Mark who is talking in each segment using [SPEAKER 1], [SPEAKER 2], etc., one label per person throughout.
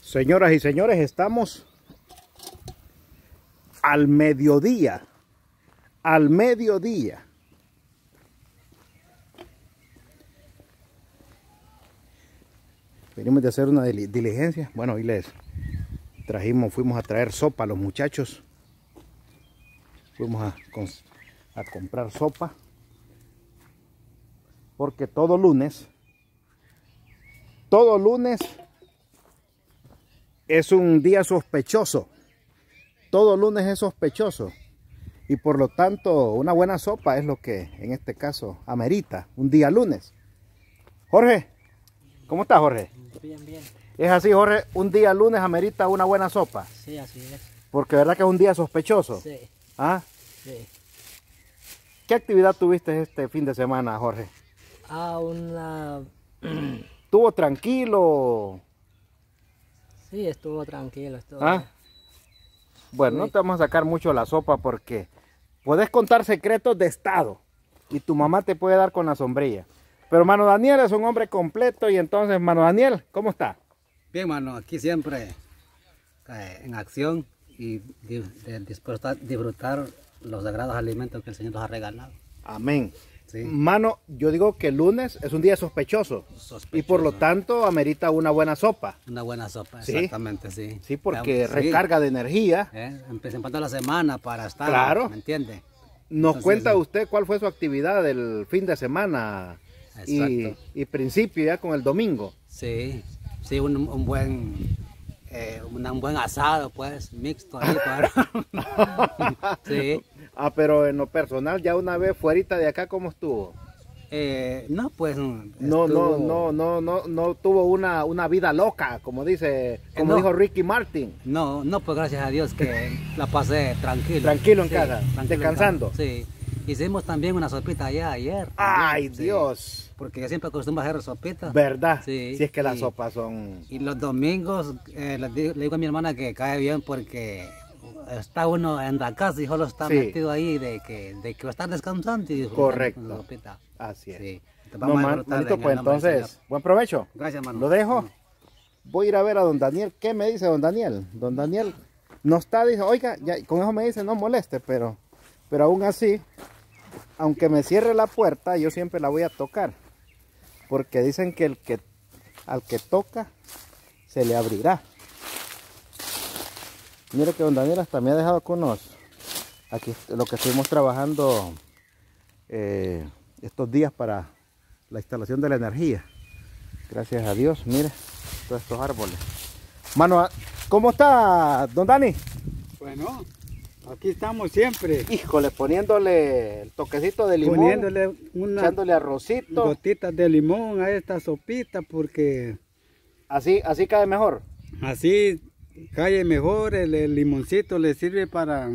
[SPEAKER 1] Señoras y señores, estamos al mediodía. Al mediodía. Venimos de hacer una diligencia. Bueno, hoy les fuimos a traer sopa a los muchachos. Fuimos a comprar sopa. Porque todo lunes es un día sospechoso. Todo lunes es sospechoso. Y por lo tanto, una buena sopa es lo que en este caso amerita un día lunes. Jorge, ¿cómo estás, Jorge?
[SPEAKER 2] Bien, bien.
[SPEAKER 1] ¿Es así, Jorge? ¿Un día lunes amerita una buena sopa?
[SPEAKER 2] Sí, así es.
[SPEAKER 1] Porque verdad que es un día sospechoso.
[SPEAKER 2] Sí.
[SPEAKER 1] ¿Ah?
[SPEAKER 2] Sí.
[SPEAKER 1] ¿Qué actividad tuviste este fin de semana, Jorge?
[SPEAKER 2] Una...
[SPEAKER 1] ¿Estuvo tranquilo?
[SPEAKER 2] Sí, estuvo tranquilo.
[SPEAKER 1] ¿Ah? Bueno,
[SPEAKER 2] Sí.
[SPEAKER 1] no te vamos a sacar mucho la sopa porque puedes contar secretos de estado y tu mamá te puede dar con la sombrilla. Pero Mano Daniel es un hombre completo y entonces, Mano Daniel, ¿cómo está?
[SPEAKER 3] Bien, mano, aquí siempre en acción y dispuesto a disfrutar los sagrados alimentos que el Señor nos ha regalado.
[SPEAKER 1] Amén.
[SPEAKER 3] Sí.
[SPEAKER 1] Mano, yo digo que el lunes es un día sospechoso. Y por lo tanto amerita una buena sopa.
[SPEAKER 3] Una buena sopa,
[SPEAKER 1] ¿Sí?
[SPEAKER 3] Exactamente, sí.
[SPEAKER 1] Sí, porque
[SPEAKER 3] Sí.
[SPEAKER 1] recarga de energía.
[SPEAKER 3] Empezando la semana para estar,
[SPEAKER 1] Claro.
[SPEAKER 3] ¿me entiende?
[SPEAKER 1] Nos
[SPEAKER 3] Entonces,
[SPEAKER 1] cuenta usted cuál fue su actividad del fin de semana y principio ya con el domingo.
[SPEAKER 3] Sí, sí, un buen asado, pues, mixto ahí para... Sí.
[SPEAKER 1] Ah, pero en lo personal, ya una vez fuerita de acá, ¿cómo estuvo?
[SPEAKER 3] No, pues...
[SPEAKER 1] No tuvo una vida loca, como
[SPEAKER 3] No.
[SPEAKER 1] dijo Ricky Martin.
[SPEAKER 3] No, pues gracias a Dios que la pasé tranquilo.
[SPEAKER 1] Tranquilo en
[SPEAKER 3] Sí,
[SPEAKER 1] casa,
[SPEAKER 3] tranquilo en
[SPEAKER 1] descansando.
[SPEAKER 3] casa, sí. Hicimos también una sopita allá ayer.
[SPEAKER 1] ¡Ay,
[SPEAKER 3] Sí,
[SPEAKER 1] Dios!
[SPEAKER 3] porque yo siempre acostumbro a hacer sopitas.
[SPEAKER 1] ¿Verdad?
[SPEAKER 3] Sí,
[SPEAKER 1] Si es que las
[SPEAKER 3] sí.
[SPEAKER 1] sopas son...
[SPEAKER 3] Y los domingos le digo a mi hermana que cae bien porque está uno en la casa y solo está
[SPEAKER 1] Sí.
[SPEAKER 3] metido ahí de que va a estar descansando y disfrutando
[SPEAKER 1] Correcto.
[SPEAKER 3] con la sopita.
[SPEAKER 1] Así es.
[SPEAKER 3] Sí. Entonces,
[SPEAKER 1] No,
[SPEAKER 3] vamos a disfrutar
[SPEAKER 1] manito,
[SPEAKER 3] en
[SPEAKER 1] pues
[SPEAKER 3] el nombre del
[SPEAKER 1] entonces,
[SPEAKER 3] Señor.
[SPEAKER 1] buen provecho.
[SPEAKER 3] Gracias, hermano.
[SPEAKER 1] Lo dejo. Voy a ir a ver a don Daniel. ¿Qué me dice don Daniel? Don Daniel no está, dice, oiga, ya, con eso me dice, no moleste, pero aún así, aunque me cierre la puerta, yo siempre la voy a tocar. Porque dicen que al que toca, se le abrirá. Mire que don Daniel hasta me ha dejado con aquí lo que estuvimos trabajando estos días para la instalación de la energía. Gracias a Dios, mire, todos estos árboles. Mano, ¿cómo está, don Dani?
[SPEAKER 4] Bueno, aquí estamos siempre.
[SPEAKER 1] Híjole, poniéndole el toquecito de limón,
[SPEAKER 4] Poniéndole unas
[SPEAKER 1] echándole arrocito,
[SPEAKER 4] gotitas de limón a esta sopita porque
[SPEAKER 1] así cae mejor.
[SPEAKER 4] así cae mejor. El limoncito le sirve para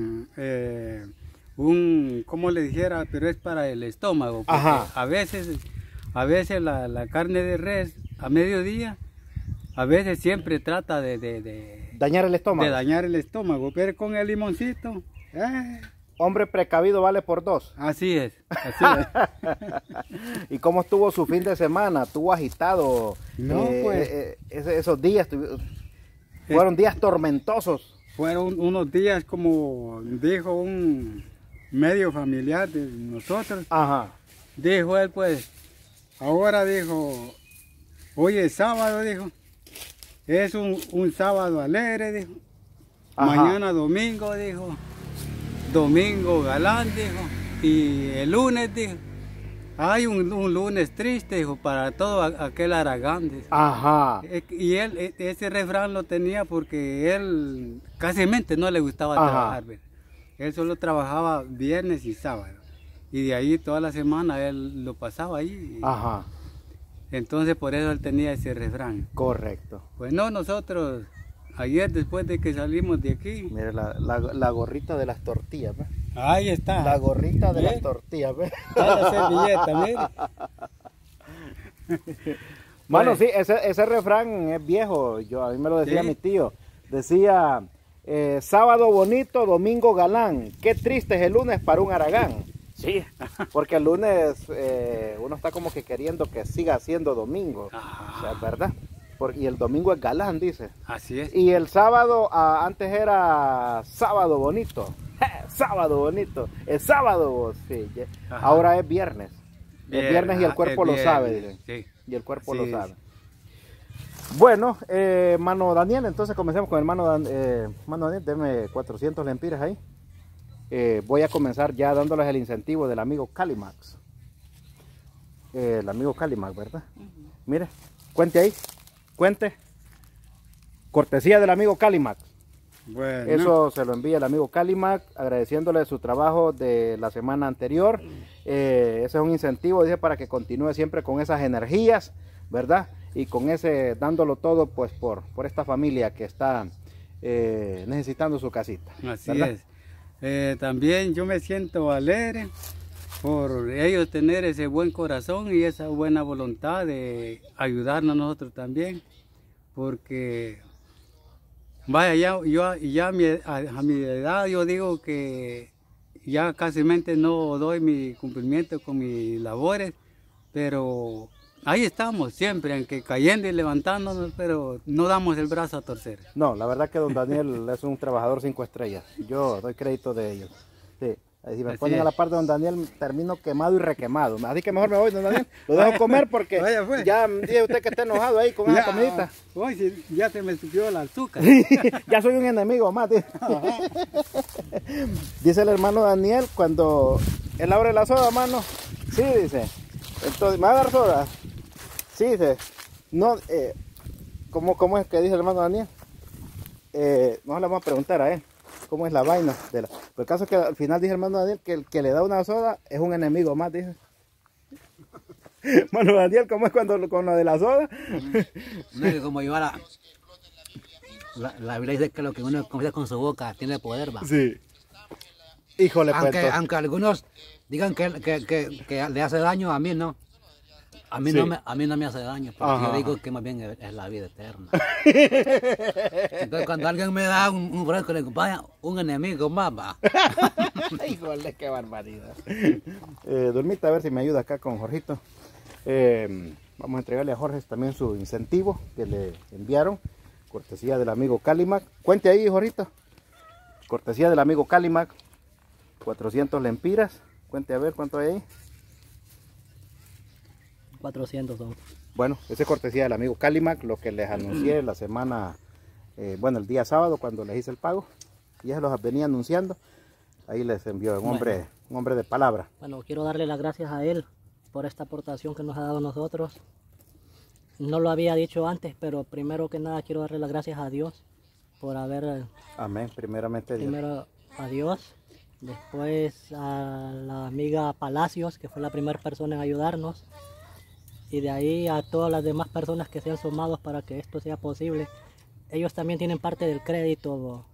[SPEAKER 4] como le dijera, pero es para el estómago. Porque
[SPEAKER 1] Ajá.
[SPEAKER 4] a veces la carne de res a mediodía, a veces siempre trata de
[SPEAKER 1] Dañar el estómago.
[SPEAKER 4] dañar el estómago, pero con el limoncito,
[SPEAKER 1] Hombre precavido vale por dos.
[SPEAKER 4] así es, así es.
[SPEAKER 1] ¿Y cómo estuvo su fin de semana? ¿Estuvo agitado?
[SPEAKER 4] No, pues.
[SPEAKER 1] Esos días fueron días tormentosos.
[SPEAKER 4] Fueron unos días, como dijo un medio familiar de nosotros,
[SPEAKER 1] Ajá.
[SPEAKER 4] dijo él, pues, ahora dijo, hoy es sábado, dijo, es un sábado alegre, dijo,
[SPEAKER 1] Ajá.
[SPEAKER 4] mañana domingo, dijo, domingo galán, dijo, y el lunes, dijo, hay un lunes triste, dijo, para todo aquel Aragán, dijo.
[SPEAKER 1] Ajá.
[SPEAKER 4] Y él, ese refrán lo tenía porque él casi no le gustaba
[SPEAKER 1] Ajá.
[SPEAKER 4] trabajar. ¿Verdad? Él solo trabajaba viernes y sábado. Y de ahí toda la semana él lo pasaba ahí.
[SPEAKER 1] Ajá.
[SPEAKER 4] Entonces por eso él tenía ese refrán.
[SPEAKER 1] Correcto.
[SPEAKER 4] Pues no, nosotros ayer después de que salimos de aquí.
[SPEAKER 1] Mire la gorrita de las tortillas, ¿ve?
[SPEAKER 4] Ahí está.
[SPEAKER 1] La gorrita de
[SPEAKER 4] Bien.
[SPEAKER 1] las tortillas, ¿ve?
[SPEAKER 4] Está la servilleta, mire.
[SPEAKER 1] Mano,
[SPEAKER 4] Pues,
[SPEAKER 1] sí, ese refrán es viejo. A mí me lo decía
[SPEAKER 4] Sí.
[SPEAKER 1] mi tío. Decía, sábado bonito, domingo galán. Qué triste es el lunes para un Aragán. Sí, porque el lunes uno está como que queriendo que siga siendo domingo. O sea, es verdad. Y el domingo es galán, dice.
[SPEAKER 4] Así es.
[SPEAKER 1] Y el sábado, antes era sábado bonito. Sábado bonito. Es sábado vos. Sí.
[SPEAKER 4] Ajá.
[SPEAKER 1] Ahora es viernes. Es viernes y el cuerpo lo sabe, dice.
[SPEAKER 4] Sí.
[SPEAKER 1] Y el cuerpo
[SPEAKER 4] Sí.
[SPEAKER 1] lo sabe. Bueno, mano Daniel, entonces comencemos con el mano Daniel, deme 400 lempiras ahí. Voy a comenzar ya dándoles el incentivo del amigo Calimax. El amigo Calimax, ¿verdad? Mire, cuente ahí, cuente. Cortesía del amigo Calimax.
[SPEAKER 4] Bueno.
[SPEAKER 1] Eso se lo envía el amigo Calimax, agradeciéndole su trabajo de la semana anterior. Ese es un incentivo, dice, para que continúe siempre con esas energías, ¿verdad? Y con ese, dándolo todo, pues, por esta familia que está necesitando su casita.
[SPEAKER 4] Así
[SPEAKER 1] ¿verdad?
[SPEAKER 4] es. También yo me siento alegre por ellos tener ese buen corazón y esa buena voluntad de ayudarnos a nosotros también, porque vaya, ya a mi edad yo digo que ya casi no doy mi cumplimiento con mis labores, pero ahí estamos siempre, aunque cayendo y levantándonos, pero no damos el brazo a torcer.
[SPEAKER 1] No, la verdad que don Daniel es un trabajador 5 estrellas. Yo doy crédito de ellos. Sí. Si me
[SPEAKER 4] Así
[SPEAKER 1] ponen a
[SPEAKER 4] es.
[SPEAKER 1] la par de don Daniel, termino quemado y requemado. Así que mejor me voy, don Daniel. Lo dejo comer porque
[SPEAKER 4] Vaya, pues.
[SPEAKER 1] ya dice usted que está enojado ahí con esa comidita.
[SPEAKER 4] Hoy sí, ya se me subió el azúcar.
[SPEAKER 1] Ya soy un enemigo más. Dice. Dice el hermano Daniel cuando él abre la soda, mano. Sí, dice. Entonces, ¿me va a dar soda? Sí, dice. No, ¿cómo es que dice el hermano Daniel? No le vamos a preguntar a él cómo es la vaina. Pero el caso es que al final dice el hermano Daniel que el que le da una soda es un enemigo más, dice. Hermano Daniel, ¿cómo es cuando con lo de la soda?
[SPEAKER 3] No es que como llevar la Biblia dice que lo que uno confiesa con su boca tiene poder, va.
[SPEAKER 1] Sí. Híjole, pues, entonces.
[SPEAKER 3] Aunque algunos digan que le hace daño, a mí no. A mí,
[SPEAKER 1] Sí.
[SPEAKER 3] a mí no me hace daño, porque
[SPEAKER 1] Ajá,
[SPEAKER 3] yo digo
[SPEAKER 1] ajá.
[SPEAKER 3] que más bien es la vida eterna. Entonces cuando alguien me da un fresco, le digo, vaya, un enemigo más, va.
[SPEAKER 1] Híjole, qué barbaridad. Durmita, a ver si me ayuda acá con Jorgito. Vamos a entregarle a Jorge también su incentivo que le enviaron. Cortesía del amigo Calimac. Cuente ahí, Jorgito. Cortesía del amigo Calimac. 400 lempiras. Cuente a ver cuánto hay ahí.
[SPEAKER 2] 400 son.
[SPEAKER 1] Bueno, esa es cortesía del amigo Calimac, lo que les anuncié la semana, bueno, el día sábado cuando les hice el pago. Ya se los venía anunciando. Ahí les envió un hombre de palabra.
[SPEAKER 2] Bueno, quiero darle las gracias a él por esta aportación que nos ha dado a nosotros. No lo había dicho antes, pero primero que nada quiero darle las gracias a Dios por haber,
[SPEAKER 1] Amén, primeramente Dios.
[SPEAKER 2] primero a Dios, después a la amiga Palacios, que fue la primera persona en ayudarnos, y de ahí a todas las demás personas que se han sumado para que esto sea posible. Ellos también tienen parte del crédito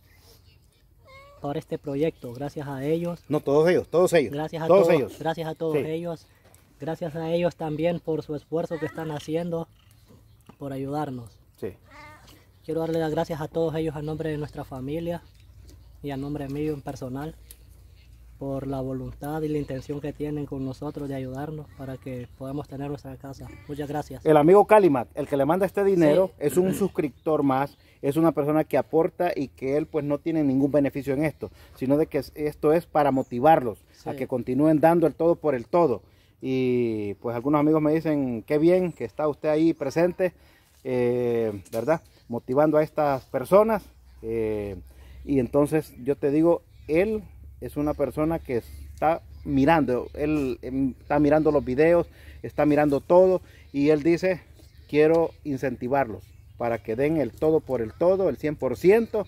[SPEAKER 2] por este proyecto, gracias a ellos.
[SPEAKER 1] No, todos ellos.
[SPEAKER 2] Gracias a
[SPEAKER 1] todos
[SPEAKER 2] todos,
[SPEAKER 1] ellos.
[SPEAKER 2] gracias a todos
[SPEAKER 1] Sí.
[SPEAKER 2] ellos, gracias a ellos también por su esfuerzo que están haciendo por ayudarnos.
[SPEAKER 1] Sí.
[SPEAKER 2] Quiero darle las gracias a todos ellos a nombre de nuestra familia y a nombre mío en personal por la voluntad y la intención que tienen con nosotros de ayudarnos para que podamos tener nuestra casa. Muchas gracias.
[SPEAKER 1] El amigo Calimac, el que le manda este dinero,
[SPEAKER 2] Sí.
[SPEAKER 1] es un suscriptor más, es una persona que aporta y que él pues no tiene ningún beneficio en esto, sino de que esto es para motivarlos a
[SPEAKER 2] Sí.
[SPEAKER 1] que continúen dando el todo por el todo. Y pues algunos amigos me dicen, qué bien que está usted ahí presente, ¿verdad? Motivando a estas personas. Y entonces yo te digo, él es una persona que está mirando, él está mirando los videos, está mirando todo y él dice, quiero incentivarlos para que den el todo por el todo, el 100%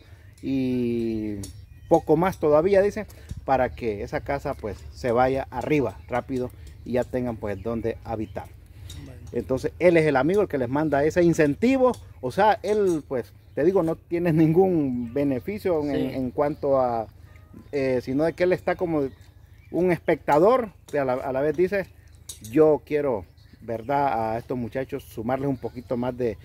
[SPEAKER 1] y poco más todavía, dice, para que esa casa pues se vaya arriba rápido y ya tengan pues donde habitar.
[SPEAKER 2] Bueno,
[SPEAKER 1] Entonces él es el amigo el que les manda ese incentivo, o sea, él pues te digo no tiene ningún beneficio
[SPEAKER 2] Sí.
[SPEAKER 1] en cuanto a, sino de que él está como un espectador, que a la vez dice, yo quiero, verdad, a estos muchachos sumarles un poquito más de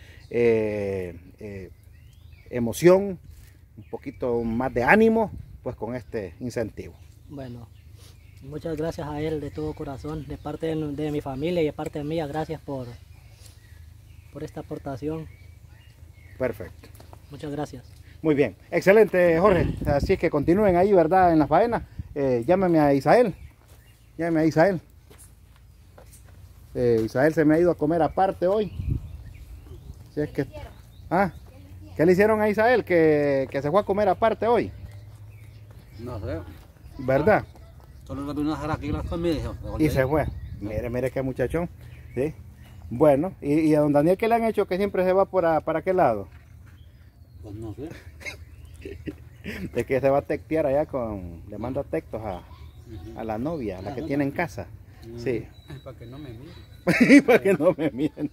[SPEAKER 1] emoción, un poquito más de ánimo, pues con este incentivo.
[SPEAKER 2] bueno, muchas gracias a él de todo corazón, de parte de mi familia y de parte mía, gracias por esta aportación.
[SPEAKER 1] Perfecto.
[SPEAKER 2] Muchas gracias.
[SPEAKER 1] Muy bien, excelente, Jorge. Así es que continúen ahí, ¿verdad? En la faena. Llámeme a Isael. Llámeme a Isael. Isael se me ha ido a comer aparte hoy. Si es que... ¿Ah? ¿Qué le hicieron a Isael que se fue a comer aparte hoy?
[SPEAKER 3] No sé.
[SPEAKER 1] ¿Verdad?
[SPEAKER 3] Solo le vino a dejar aquí las comidas.
[SPEAKER 1] Y se fue. Mire, mire qué muchachón. ¿Sí? Bueno, ¿y a don Daniel qué le han hecho que siempre se va para qué lado?
[SPEAKER 3] Pues no sé.
[SPEAKER 1] De que se va a textear allá le manda textos a la novia, a la que tiene en casa. Sí.
[SPEAKER 4] Para que no me miren.
[SPEAKER 1] Para que no me miren.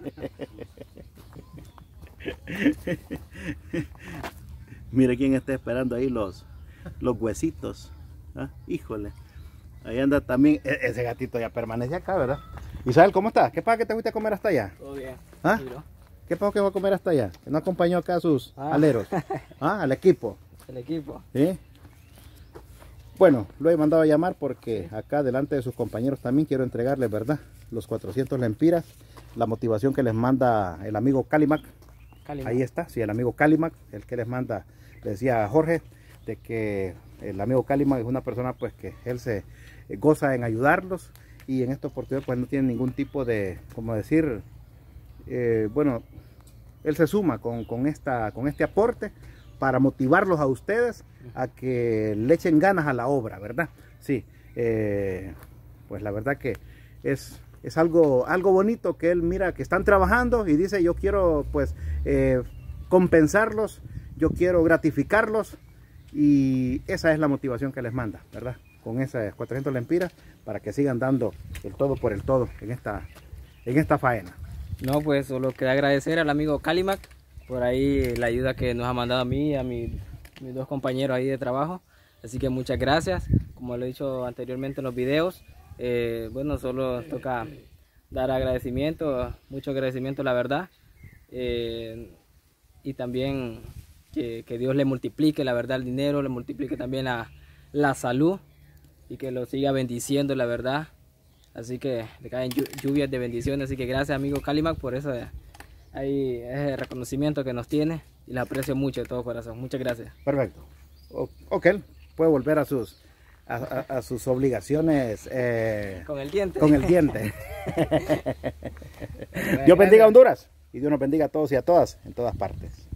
[SPEAKER 1] Mire quién está esperando ahí los huesitos. ¿Ah? Híjole. Ahí anda también. Ese gatito ya permanece acá, ¿verdad? Isabel, ¿cómo estás? ¿Qué pasa que te fuiste a comer hasta allá?
[SPEAKER 2] Todo bien.
[SPEAKER 1] ¿Ah? ¿Qué pasó que va a comer hasta allá? Que no acompañó acá a sus aleros. ¿Ah? Al equipo.
[SPEAKER 2] El equipo.
[SPEAKER 1] ¿Sí? Bueno, lo he mandado a llamar porque acá delante de sus compañeros también quiero entregarles, ¿verdad? Los 400 lempiras, la motivación que les manda el amigo Calimac. Ahí está, sí, el amigo Calimac, el que les manda, le decía a Jorge, de que el amigo Calimac es una persona pues que él se goza en ayudarlos y en esta oportunidad pues no tiene ningún tipo de, como decir, bueno, él se suma con este aporte para motivarlos a ustedes a que le echen ganas a la obra, ¿verdad? Sí, pues la verdad que es algo bonito que él mira que están trabajando y dice yo quiero pues compensarlos, yo quiero gratificarlos y esa es la motivación que les manda, ¿verdad? Con esas 400 lempiras para que sigan dando el todo por el todo en esta faena.
[SPEAKER 5] No, pues solo queda agradecer al amigo Calimac por ahí la ayuda que nos ha mandado a mí y a mis dos compañeros ahí de trabajo. Así que muchas gracias, como lo he dicho anteriormente en los videos. Bueno, solo toca dar agradecimiento, mucho agradecimiento la verdad. Y también que Dios le multiplique la verdad el dinero, le multiplique también la salud y que lo siga bendiciendo la verdad. Así que le caen lluvias de bendiciones. Así que gracias amigo Calimac por ese reconocimiento que nos tiene y le aprecio mucho de todo corazón. Muchas gracias.
[SPEAKER 1] Perfecto. Ok, puede volver a sus obligaciones
[SPEAKER 5] con el diente.
[SPEAKER 1] Con el diente. Dios bendiga a Honduras y Dios nos bendiga a todos y a todas en todas partes.